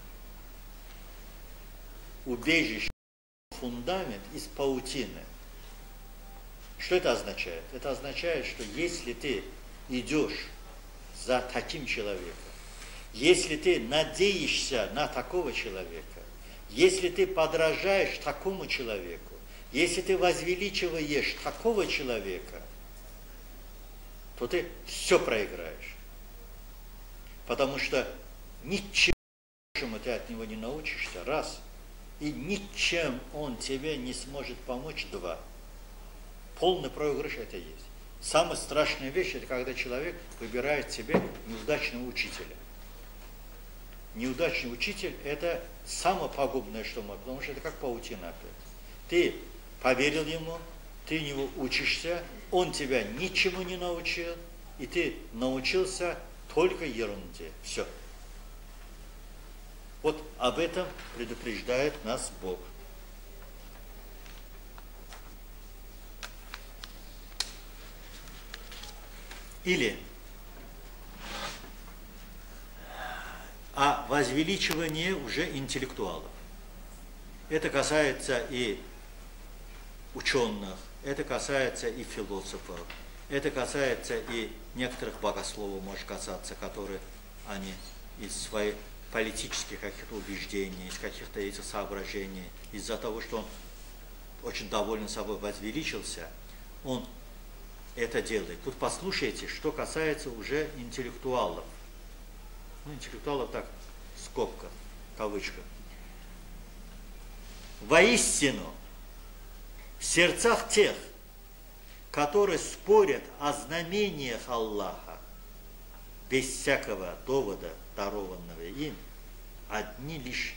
убежище, фундамент из паутины. Что это означает? Это означает, что если ты идешь за таким человеком, если ты надеешься на такого человека, если ты подражаешь такому человеку, если ты возвеличиваешь такого человека, то ты все проиграешь. Потому что ничему ты от него не научишься, раз, и ничем он тебе не сможет помочь, два. Полный проигрыш это есть. Самая страшная вещь, это когда человек выбирает себе неудачного учителя. Неудачный учитель – это самое пагубное, что может, потому что это как паутина опять. Ты поверил ему, ты у него учишься, он тебя ничему не научил, и ты научился только ерунде. Все. Вот об этом предупреждает нас Бог. Или о возвеличивании уже интеллектуалов. Это касается и ученых, это касается и философов, это касается и некоторых богословов, может касаться, которые они из своих политических каких-то убеждений, из каких-то этих соображений, из-за того, что он очень доволен собой возвеличился, он это делает. Тут послушайте, что касается уже интеллектуалов. Ну, интеллектуалов так, скобка, кавычка. Воистину, в сердцах тех, которые спорят о знамениях Аллаха, без всякого довода, дарованного им, одни лишь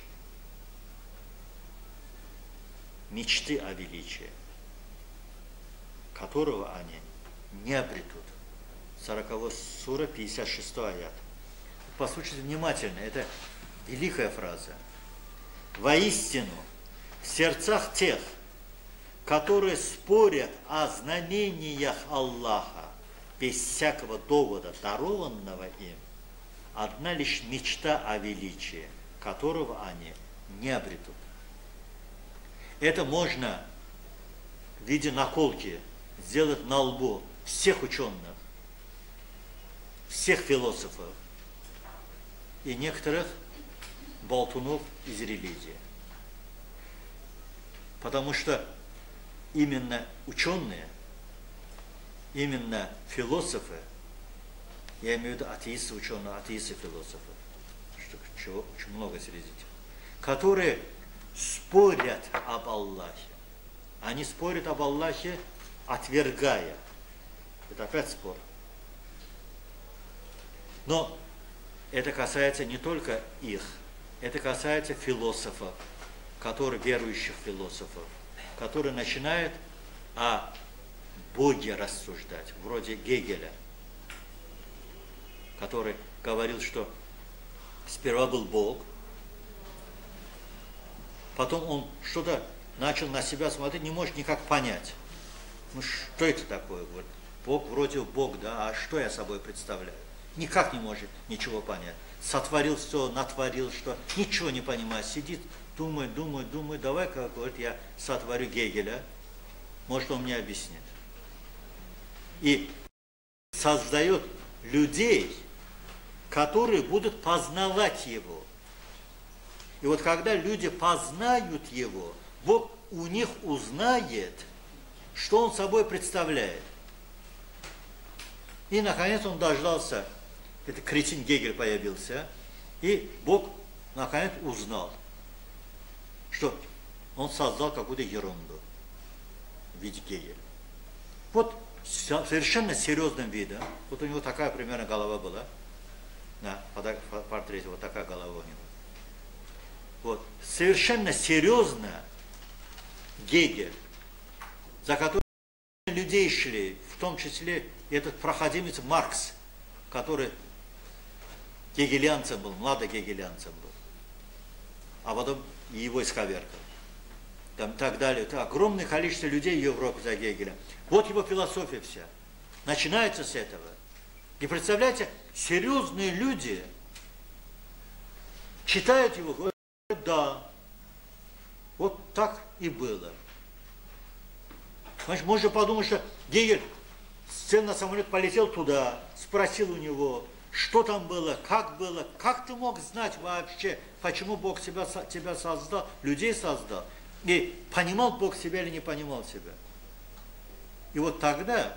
мечты о величии, которого они не обретут. 40 сура, 56 аят. Послушайте внимательно, это великая фраза. Воистину, в сердцах тех, которые спорят о знамениях Аллаха, без всякого довода, дарованного им, одна лишь мечта о величии, которого они не обретут. Это можно в виде наколки сделать на лбу всех ученых, всех философов и некоторых болтунов из религии. Потому что именно ученые, именно философы, я имею в виду атеисты, ученые, атеисты, философы, чего очень много среди них, которые спорят об Аллахе. Они спорят об Аллахе, отвергая. Это опять спор. Но это касается не только их, это касается философов, верующих философов, которые начинают о Боге рассуждать, вроде Гегеля, который говорил, что сперва был Бог, потом он что-то начал на себя смотреть, не может никак понять. Ну что это такое? Вот, Бог вроде Бог, да, а что я собой представляю? Никак не может ничего понять. Сотворил все, натворил, что ничего не понимает, сидит, думает, давай-ка, говорит, я сотворю Гегеля, может, он мне объяснит. И создает людей, которые будут познавать его. И вот когда люди познают его, Бог у них узнает, что он собой представляет. И, наконец, он дождался, это кретин Гегель появился, и Бог, наконец, узнал, что он создал какую-то ерунду в виде Гегеля. Вот совершенно серьезным видом, вот у него такая примерно голова была, на портрете вот такая голова у него. Вот, совершенно серьезно Гегель, за которым людей шли, в том числе этот проходимец Маркс, который гегелианцем был, младогегелианцем был, а потом его исковеркал. Там так далее. Это огромное количество людей в Европе за Гегеля. Вот его философия вся. Начинается с этого. И представляете, серьезные люди читают его, говорят, да, вот так и было. Значит, можно подумать, что Гегель сел на самолет, полетел туда, спросил у него, что там было, как ты мог знать вообще, почему Бог тебя создал, людей создал, и понимал Бог себя или не понимал себя. И вот тогда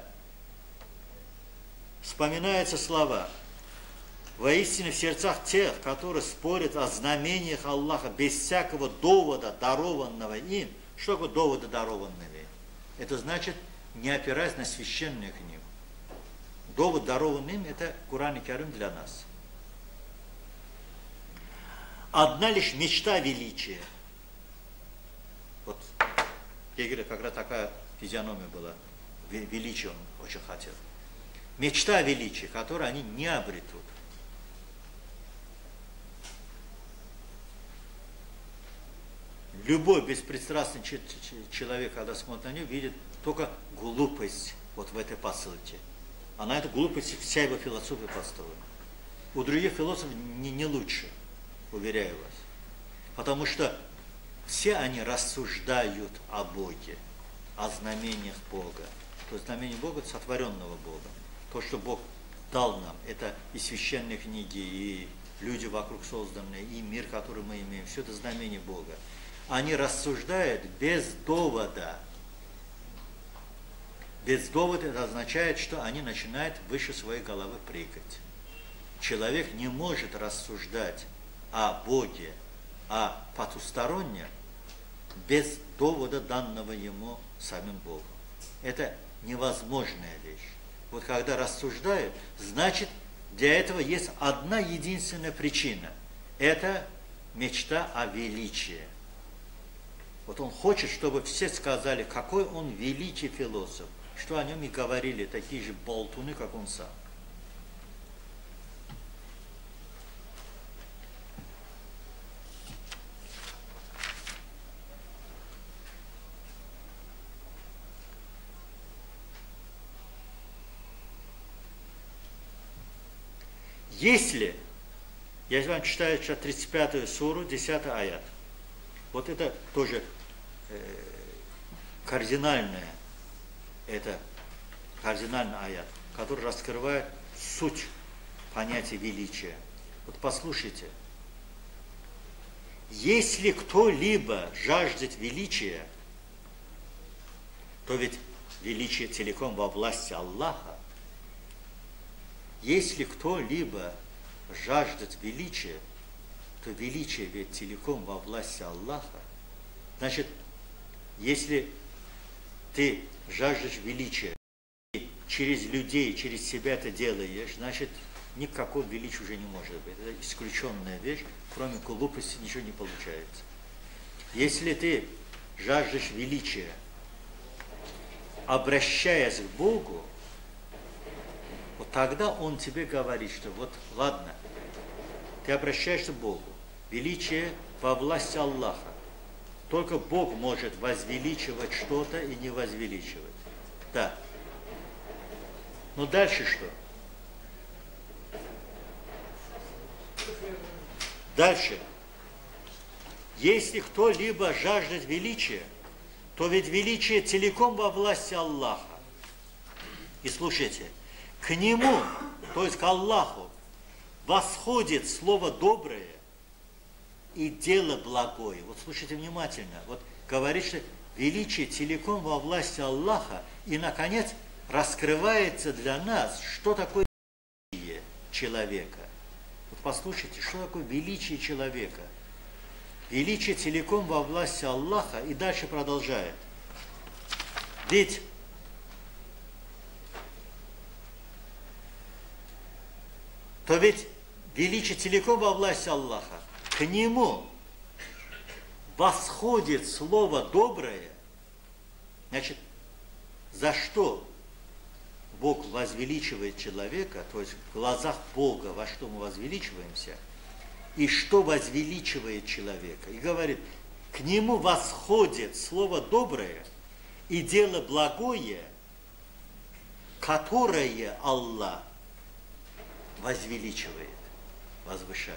вспоминаются слова: воистину в сердцах тех, которые спорят о знамениях Аллаха без всякого довода, дарованного им. Что такое доводы, дарованные? Это значит, не опираясь на священную книгу. Довод, дарованный им, это Куран и Карим для нас. Одна лишь мечта величия. Вот Гегеля как раз такая физиономия была. Величие он очень хотел. Мечта величия, которую они не обретут. Любой беспристрастный человек, когда смотрит на него, видит только глупость вот в этой посылке. А на эту глупость вся его философия построена. У других философов не лучше, уверяю вас. Потому что все они рассуждают о Боге, о знамениях Бога. То есть знамение Бога – это сотворенного Бога. То, что Бог дал нам, это и священные книги, и люди вокруг созданные, и мир, который мы имеем, все это знамение Бога. Они рассуждают без довода. Без довода это означает, что они начинают выше своей головы прыгать. Человек не может рассуждать о Боге, о потустороннем, без довода, данного ему самим Богом. Это невозможная вещь. Вот когда рассуждают, значит, для этого есть одна единственная причина. Это мечта о величии. Вот он хочет, чтобы все сказали, какой он великий философ, что о нем и говорили такие же болтуны, как он сам. Если, я вам читаю сейчас 35-ю суру, 10 аят. Вот это тоже кардинальный аят, который раскрывает суть понятия величия. Вот послушайте. Если кто-либо жаждет величия, то ведь величие целиком во власти Аллаха. Если кто-либо жаждет величия, то величие ведь целиком во власти Аллаха. Значит, если ты жаждешь величия, и через людей, через себя это делаешь, значит, никакого величия уже не может быть. Это исключенная вещь, кроме глупости ничего не получается. Если ты жаждешь величия, обращаясь к Богу, вот тогда Он тебе говорит, что вот ладно, ты обращаешься к Богу, величие во власти Аллаха. Только Бог может возвеличивать что-то и не возвеличивать. Да. Но дальше что? Дальше. Если кто-либо жаждет величия, то ведь величие целиком во власти Аллаха. И слушайте, к Нему, то есть к Аллаху, восходит слово доброе и дело благое. Вот слушайте внимательно. Вот говорит, что величие целиком во власти Аллаха, и, наконец, раскрывается для нас, что такое величие человека. Вот послушайте, что такое величие человека. Величие целиком во власти Аллаха, и дальше продолжает. Ведь величие целиком во власти Аллаха, к Нему восходит слово доброе. Значит, за что Бог возвеличивает человека, то есть в глазах Бога, во что мы возвеличиваемся, и что возвеличивает человека. И говорит, к Нему восходит слово доброе и дело благое, которое Аллах возвеличивает, возвышает.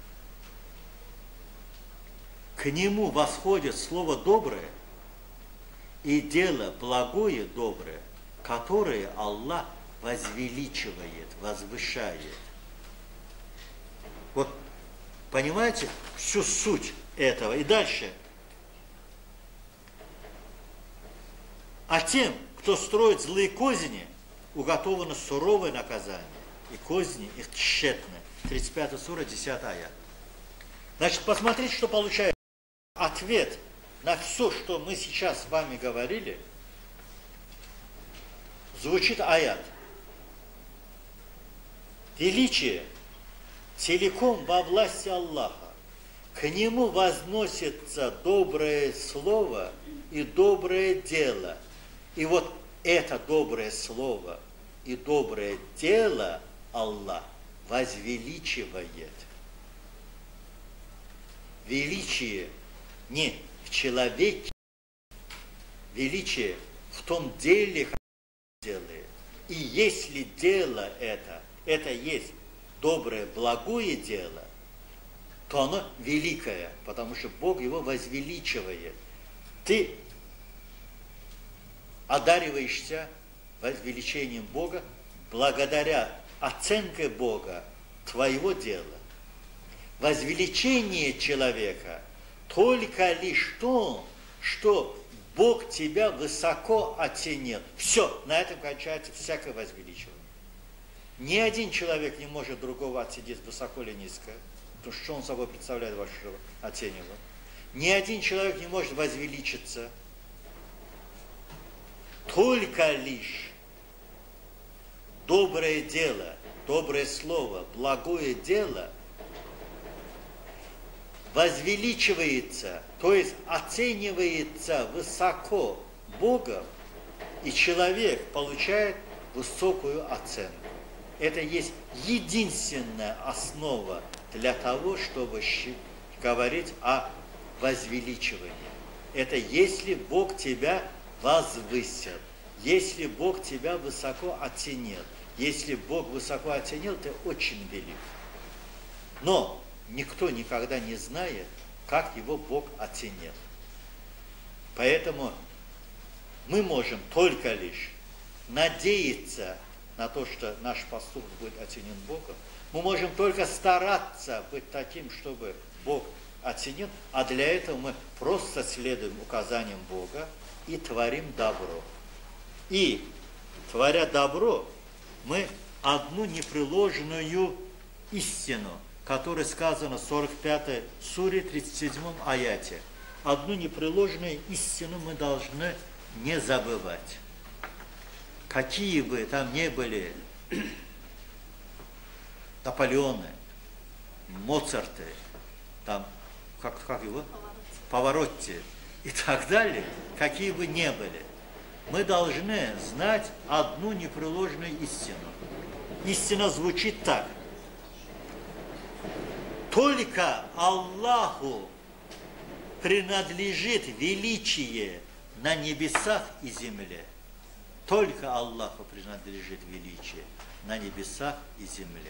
К Нему восходит слово доброе и дело благое, доброе, которое Аллах возвеличивает, возвышает. Вот понимаете всю суть этого? И дальше. А тем, кто строит злые козни, уготовано суровое наказание. И козни их тщетны. 35 сура, 10 аят. Значит, посмотрите, что получается. Ответ на все, что мы сейчас с вами говорили, звучит аят. Величие целиком во власти Аллаха. К Нему возносится доброе слово и доброе дело. И вот это доброе слово и доброе дело Аллах возвеличивает. Величие не в человеке, величие в том деле, что он делает. И если дело это есть доброе, благое дело, то оно великое, потому что Бог его возвеличивает. Ты одариваешься возвеличением Бога благодаря оценке Бога твоего дела. Возвеличение человека только лишь то, что Бог тебя высоко оценил. Все, на этом кончается всякое возвеличивание. Ни один человек не может другого оценить высоко или низко, потому что он собой представляет, вашего оценивает. Ни один человек не может возвеличиться. только лишь доброе дело, доброе слово, благое дело возвеличивается, то есть оценивается высоко Богом, и человек получает высокую оценку. Это есть единственная основа для того, чтобы говорить о возвеличивании. Это если Бог тебя возвысил, если Бог тебя высоко оценил. Если Бог высоко оценил, ты очень велик. Но никто никогда не знает, как его Бог оценил. Поэтому мы можем только лишь надеяться на то, что наш поступок будет оценен Богом. Мы можем только стараться быть таким, чтобы Бог оценил, а для этого мы просто следуем указаниям Бога и творим добро. И, творя добро, мы одну непреложную истину, которая сказана в 45 суре, 37 аяте, одну непреложную истину мы должны не забывать. Какие бы там ни были Наполеоны, Моцарты, там, как его? Паваротти и так далее, какие бы ни были, мы должны знать одну непреложную истину. Истина звучит так. Только Аллаху принадлежит величие на небесах и земле. Только Аллаху принадлежит величие на небесах и земле.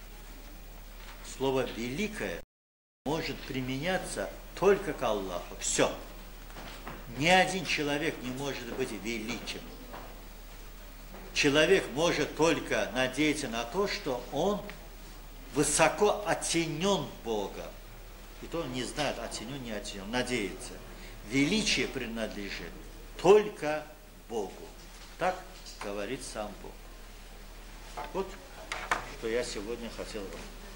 Слово «великое» может применяться только к Аллаху. Все. Ни один человек не может быть великим. Человек может только надеяться на то, что он высоко оценен Богом. И то он не знает, оценен, не оценен, надеется. Величие принадлежит только Богу. Так говорит сам Бог. Вот, что я сегодня хотел вам